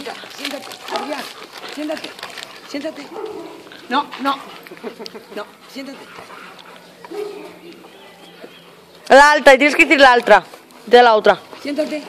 siéntate, Adrián, siéntate, siéntate. No, no, no, siéntate. L'altra, tienes que decir la otra. De la otra. Siéntate.